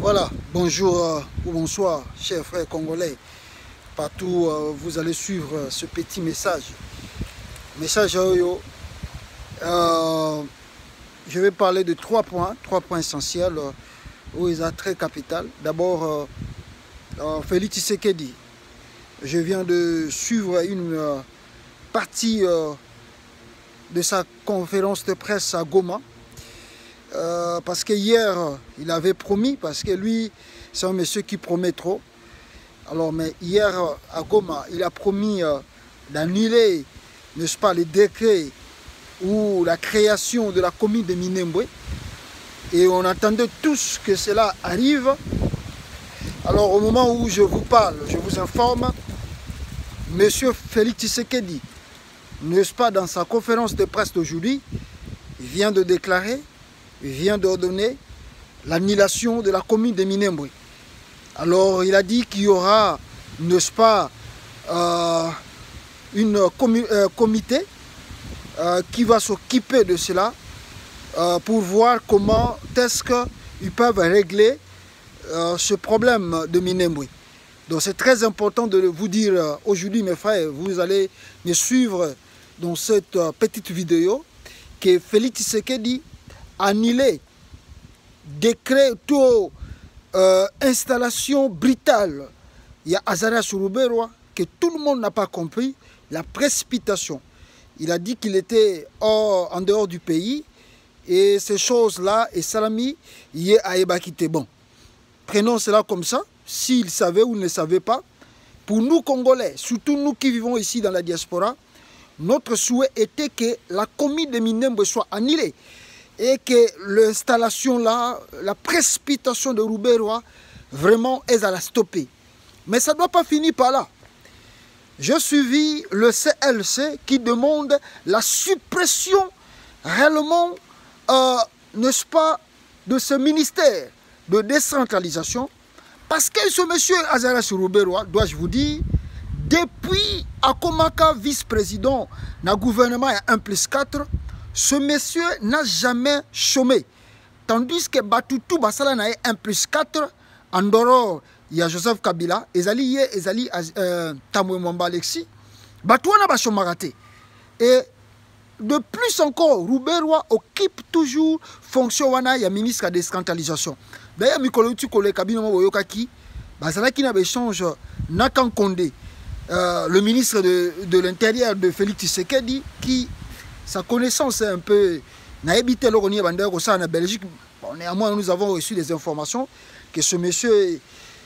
Voilà, bonjour ou bonsoir, chers frères congolais. Partout vous allez suivre ce petit message. Message je vais parler de trois points essentiels où ils sont très capitaux. D'abord, Félix Tshisekedi. Je viens de suivre une partie de sa conférence de presse à Goma. Parce que hier, il avait promis, parce que lui, c'est un monsieur qui promet trop. Alors, mais hier, à Goma, il a promis d'annuler, n'est-ce pas, les décrets ou la création de la commune de Minembwe. Et on attendait tous que cela arrive. Alors, au moment où je vous parle, je vous informe, monsieur Félix Tshisekedi, n'est-ce pas, dans sa conférence de presse d'aujourd'hui, il vient de déclarer, il vient d'ordonner l'annulation de la commune de Minembwe. Alors il a dit qu'il y aura, n'est-ce pas, une comité qui va s'occuper de cela pour voir comment est-ce qu'ils peuvent régler ce problème de Minembwe. Donc c'est très important de vous dire aujourd'hui, mes frères, vous allez me suivre dans cette petite vidéo, que Félix Tshisekedi annuler décret tout installation brutale. Il y a Azara Sourouberwa que tout le monde n'a pas compris, la précipitation. Il a dit qu'il était en dehors du pays et ces choses-là, et Salami, il est à Ebakité. Bon, prenons cela comme ça, s'il savait ou ne savait pas. Pour nous Congolais, surtout nous qui vivons ici dans la diaspora, notre souhait était que la commune de Minembwe soit annulée et que l'installation là, la précipitation de Rouberwa, vraiment est à la stopper. Mais ça ne doit pas finir par là. J'ai suivi le CLC qui demande la suppression réellement, n'est-ce pas, de ce ministère de décentralisation. Parce que ce monsieur Azara Rouberwa, dois-je vous dire, depuis Akomaka, vice-président dans le gouvernement 1+4, ce monsieur n'a jamais chômé. Tandis que Batutu Basala n'a 1+4, en dehors, il y a Joseph Kabila, Ezali Tamwe Mwamba Alexis, Batouana Bachomaraté. Et de plus encore, Rouberwa occupe toujours fonction wana ya ministre de décentralisation. D'ailleurs, Mikolo Tukole Kabino Moyokaki, Basala qui n'a pas échange Nakan Kondé, le ministre de l'Intérieur de Félix Tshisekedi, qui sa connaissance est un peu naïbité en Belgique. Bon, néanmoins, nous avons reçu des informations que ce monsieur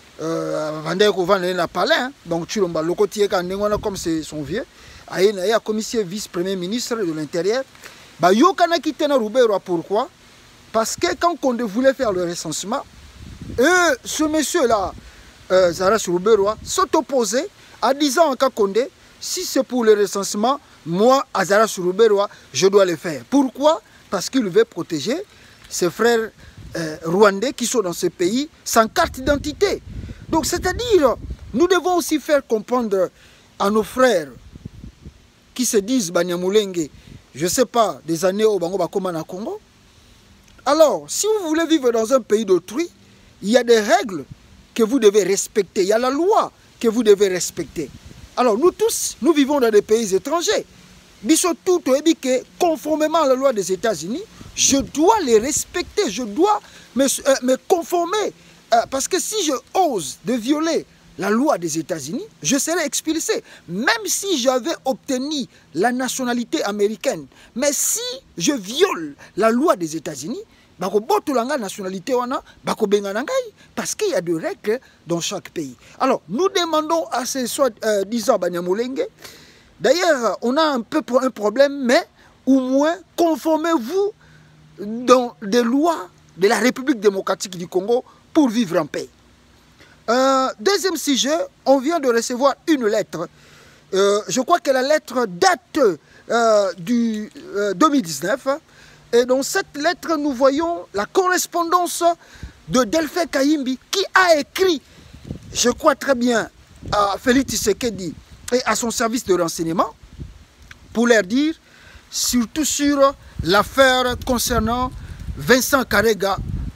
n'a pas l'air. Donc, tu le côté comme c'est son vieux. Il y a un commissaire vice-premier ministre de l'Intérieur. Il y a quitté Rouberwa. Pourquoi? Parce que quand on voulait faire le recensement, ce monsieur-là, Zara Rouberwa, s'opposait en disant à Condé, si c'est pour le recensement, moi, Azara Sourouberwa, je dois le faire. Pourquoi? Parce qu'il veut protéger ses frères rwandais qui sont dans ce pays sans carte d'identité. Donc, c'est-à-dire, nous devons aussi faire comprendre à nos frères qui se disent Banyamulenge, je ne sais pas, des années au Bango Bakoma na Congo. Alors, si vous voulez vivre dans un pays d'autrui, il y a des règles que vous devez respecter. Il y a la loi que vous devez respecter. Alors nous tous, nous vivons dans des pays étrangers. Conformément à la loi des États-Unis, je dois les respecter, je dois me conformer. Parce que si je ose de violer la loi des États-Unis, je serai expulsé. Même si j'avais obtenu la nationalité américaine. Mais si je viole la loi des États-Unis, nationalité parce qu'il y a des règles dans chaque pays. Alors, nous demandons à ces soi-disant Banyamulenge, d'ailleurs, on a un peu un problème, mais au moins, conformez-vous dans des lois de la République démocratique du Congo pour vivre en paix. Deuxième sujet, on vient de recevoir une lettre. Je crois que la lettre date du 2019. Et dans cette lettre, nous voyons la correspondance de Delphin Kayimbi qui a écrit, je crois très bien, à Félix Tshisekedi et à son service de renseignement pour leur dire, surtout sur l'affaire concernant Vincent Karega,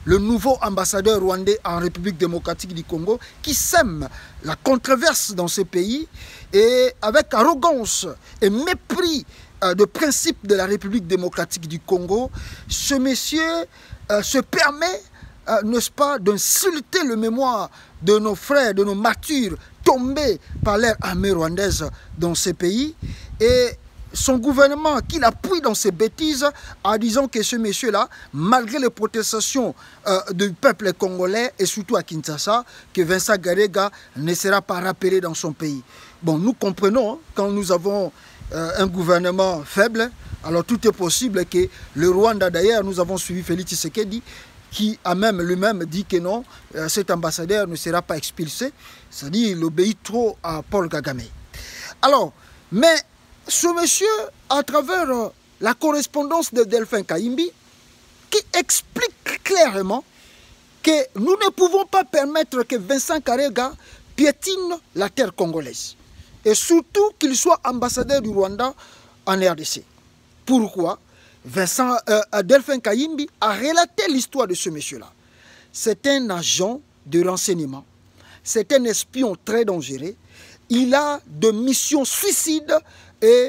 le nouveau ambassadeur rwandais en République démocratique du Congo, qui sème la controverse dans ce pays et avec arrogance et mépris de principe de la République démocratique du Congo, ce monsieur se permet, n'est-ce pas, d'insulter le mémoire de nos frères, de nos martyrs tombés par l'ère armée rwandaise dans ces pays, et son gouvernement qui l'appuie dans ses bêtises en disant que ce monsieur-là, malgré les protestations du peuple congolais et surtout à Kinshasa, que Vincent Karega ne sera pas rappelé dans son pays. Bon, nous comprenons, hein, quand nous avons un gouvernement faible, alors tout est possible que le Rwanda, d'ailleurs, nous avons suivi Félix Tshisekedi, qui a même lui-même dit que non, cet ambassadeur ne sera pas expulsé, c'est-à-dire il obéit trop à Paul Kagame. Alors, mais ce monsieur, à travers la correspondance de Delphin Kayimbi, qui explique clairement que nous ne pouvons pas permettre que Vincent Karega piétine la terre congolaise. Et surtout qu'il soit ambassadeur du Rwanda en RDC. Pourquoi? Delphin Kayimbi a relaté l'histoire de ce monsieur-là. C'est un agent de renseignement. C'est un espion très dangereux. Il a de missions suicides et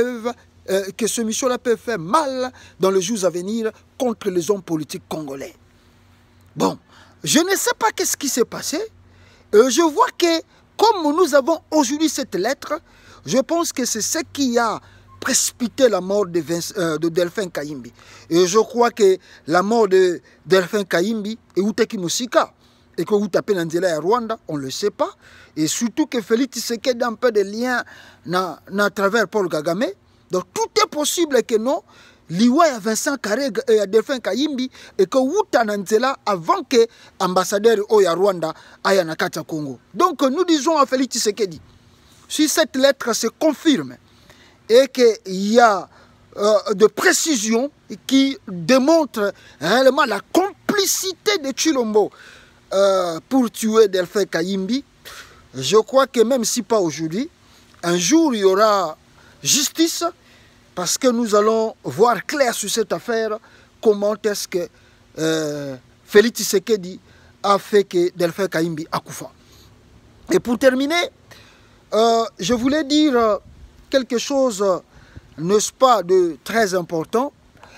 que ce mission-là peut faire mal dans les jours à venir contre les hommes politiques congolais. Bon, je ne sais pas qu'est-ce qui s'est passé. Je vois que, comme nous avons aujourd'hui cette lettre, je pense que c'est ce qui a précipité la mort de Delphin Kayimbi. Et je crois que la mort de Delphin Kayimbi est Uteki Musika. Et que vous tapez Nandela et Rwanda, on ne le sait pas. Et surtout que Félix Tshisekedi a un peu de lien à travers Paul Kagame. Donc tout est possible que non, Liwa et Vincent Karega et Delphin Kayimbi et que Wuta Nandela avant que l'ambassadeur Oya Rwanda aille en Akata Congo. Donc nous disons à Félix Tshisekedi, si cette lettre se confirme et qu'il y a de précisions qui démontrent réellement la complicité de Chilombo pour tuer Delphin Kayimbi, je crois que même si pas aujourd'hui, un jour il y aura justice parce que nous allons voir clair sur cette affaire comment est-ce que Félix Tshisekedi a fait que Delphin Kayimbi a Koufa. Et pour terminer, je voulais dire quelque chose, n'est-ce pas, de très important.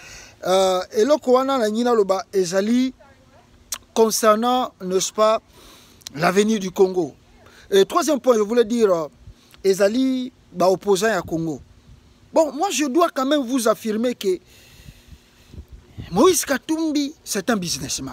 Et le Koana la Nina Loba Ezali concernant, n'est-ce pas, l'avenir du Congo. Et troisième point, je voulais dire, Ezali, opposant à Congo. Bon, moi je dois quand même vous affirmer que Moïse Katumbi, c'est un businessman.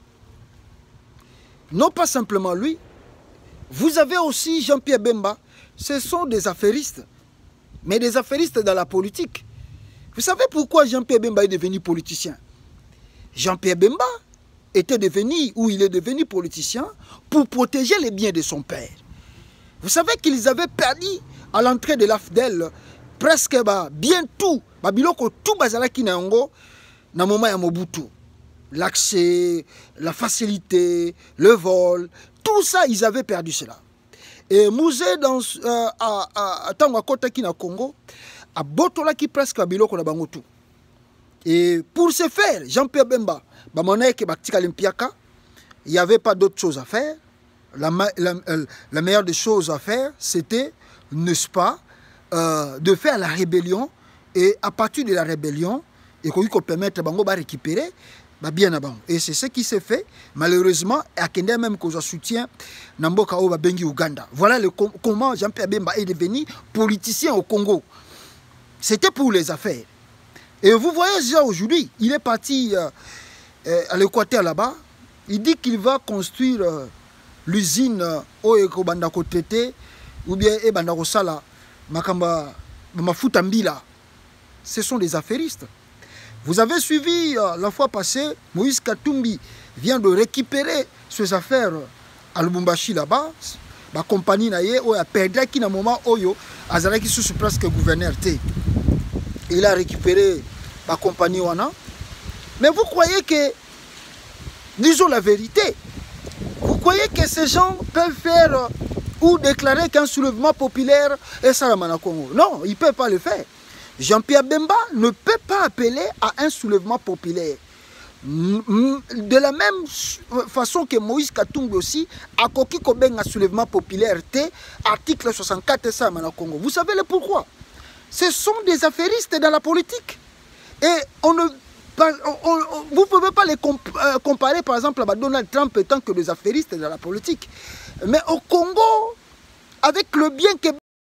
Non pas simplement lui, vous avez aussi Jean-Pierre Bemba, ce sont des affairistes, mais des affairistes dans la politique. Vous savez pourquoi Jean-Pierre Bemba est devenu politicien? Jean-Pierre Bemba était devenu, ou il est devenu politicien, pour protéger les biens de son père. Vous savez qu'ils avaient perdu à l'entrée de l'AFDEL presque bien tout. Biloko tout bazalaki na yango na moment ya Mobutu. L'accès, la facilité, le vol, tout ça, ils avaient perdu cela. Et Mouzé, à Tango Kotaki na Congo, a botolaki presque à biloko na bango tout. Et pour ce faire, Jean-Pierre Bemba, il n'y avait pas d'autre chose à faire. La meilleure des choses à faire, c'était, n'est-ce pas, de faire la rébellion. Et à partir de la rébellion, et qu'on peut permettre Bango de récupérer, bien avant. Et c'est ce qui s'est fait. Malheureusement, à Kenya même qu'on soutient Namboka Oba Bengi Uganda. Voilà comment Jean-Pierre Bemba est devenu politicien au Congo. C'était pour les affaires. Et vous voyez déjà aujourd'hui, il est parti à l'Équateur là-bas. Il dit qu'il va construire l'usine Oeko Bandako Tete ou bien Bandako Sala Makamba Mafutambila. Ce sont des affairistes. Vous avez suivi la fois passée, Moïse Katumbi vient de récupérer ses affaires à Lubumbashi là-bas. La compagnie a perdu qui na moment Oyo Azaraki sous presque gouverneur T. Il a récupéré la compagnie Wana. Mais vous croyez que, disons la vérité, vous croyez que ces gens peuvent faire ou déclarer qu'un soulèvement populaire est Salamana Congo? Non, ils ne peuvent pas le faire. Jean-Pierre Bemba ne peut pas appeler à un soulèvement populaire. De la même façon que Moïse Katumbi aussi a coquille un soulèvement populaire, article 64 ça au Congo. Vous savez le pourquoi? Ce sont des affairistes dans la politique. Et vous ne pouvez pas les comparer par exemple à Donald Trump étant que des affairistes dans la politique. Mais au Congo, avec le bien que